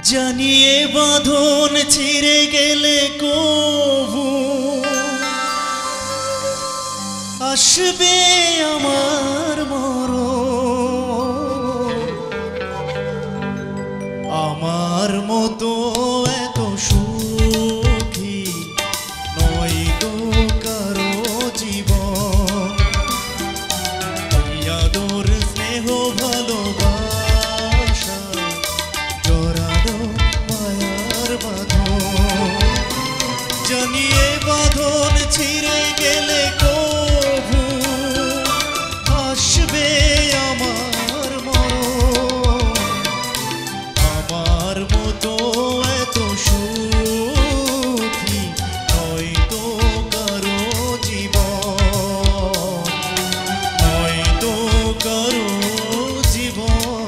জানিয়ে বাঁধন ছিঁড়ে গেলে কবু আসবে আমার মরণ। আমার মতো এত সুখী নয় গো কারো জীবন। আদর স্নেহ ভালোবাসা জড়ানো মায়ার বাঁধন। জানিয়ে বাঁধন ছিঁড়ে গেলে কবু আসবে আমার মরণ। আমার মতো এত সুখী হয়তো কারো জীবন, হয়তো কারো জীবন।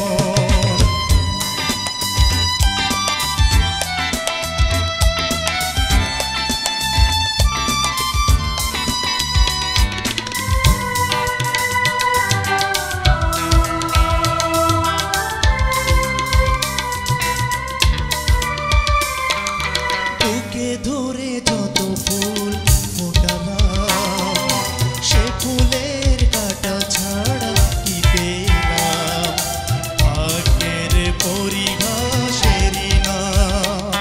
ধরে যত ফুল ফোটালাম সে ফুলের কাঁটা ছাড়া কি পেলাম। ভাগ্যের পরিহাসেরই নাম।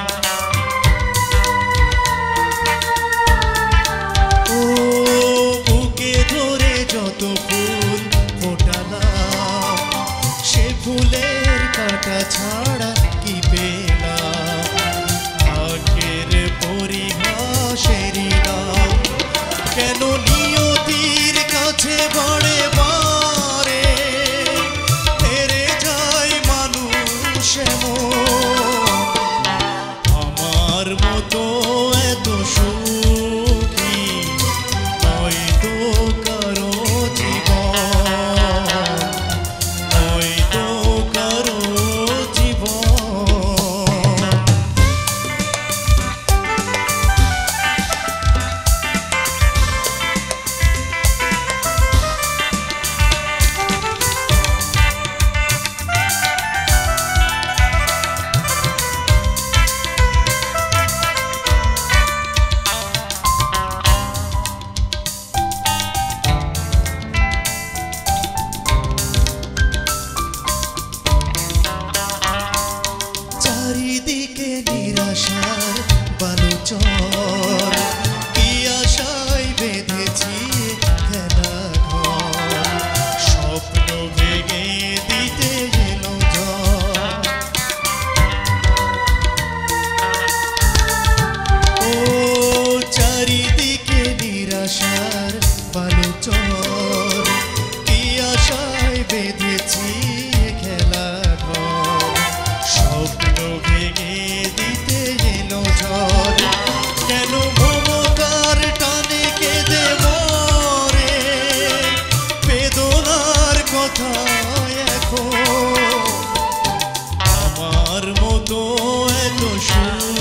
ও বুকে ধরে যত ফুল ফোটালাম সে ফুলের কাঁটা ছাড়া কি পেলাম। ভাগ্যের পরিহাসেরই নাম। কেন নিয়তির কাছে বারে বারে হেরে যায় মানুষ এমন। আমার মতো এত সুখী হয়তো কারো জীবন, হয়তো কারো জীবন। চারিদিকে নিরাশার বালুচর, কি আশায় বেঁধেছি খেলা ঘর। স্বপ্ন ভেঙে দিতে এলো ঝড়। ও চারিদিকে নিরাশার বালুচর, কি আশায় বেঁধেছি খেলা ঘর। স্বপ্ন ভেঙে দিতে এলো ঝড়। কেন মমতার টানে কেঁদে মরে বেদনার কথা এখন। আমার মতো এত সুখ